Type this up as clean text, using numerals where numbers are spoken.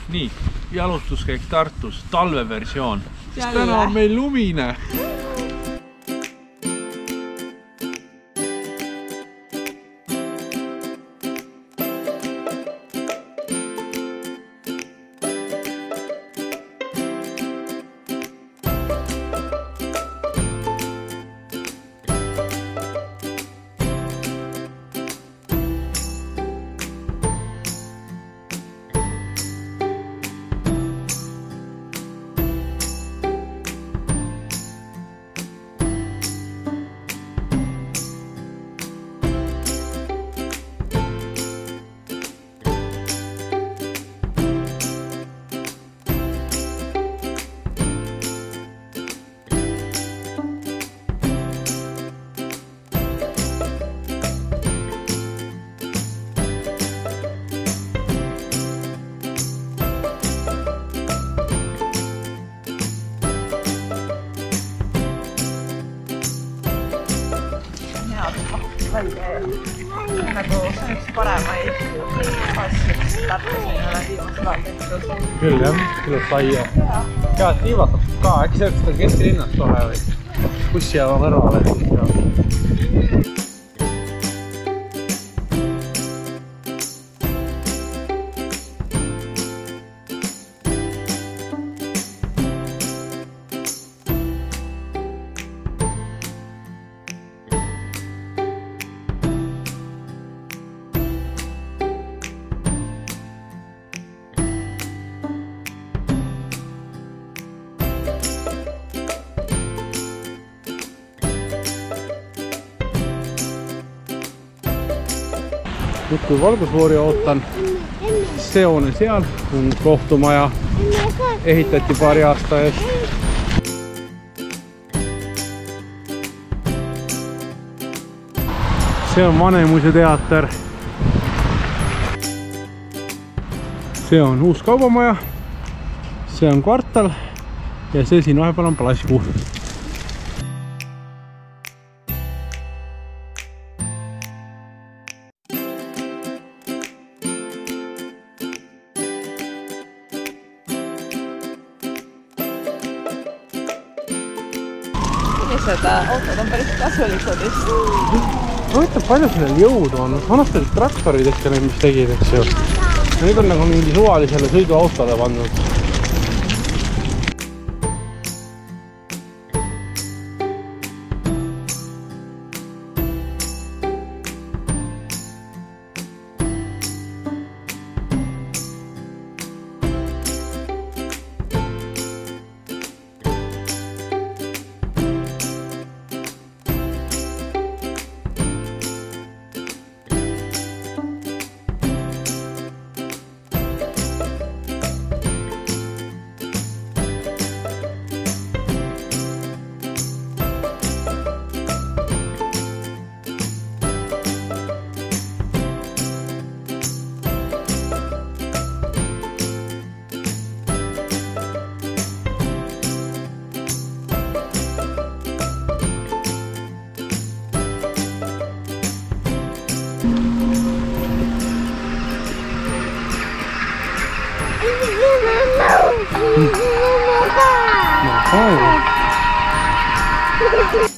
nii, jalustuskäik Tartus, talveversioon. Sest täna on meil lumine. Nagu see üks paremaid asju Tartus ei ole viimasel aastal. Küll jah, ilus saia. Head tiivatab ka, äkki see oleks kesklinnast kohe või bussijaama kõrvale. Nüüd kui valgusfoori ootan, siis see hoone seal on kohtumaja, ehitati paari aasta eest. See on Vanemuise teater. See on uus kaubamaja, see on kvartal ja see siin vahepeal on Plasku. Seda autod on päris kasulikud just. Mõtleb, palju sellel jõudu on. Vanasti olid traktorid ehk need, mis tegid, eks ju. Ja nüüd on nagu mingi suvalisele sõiduautole pandud. Oh.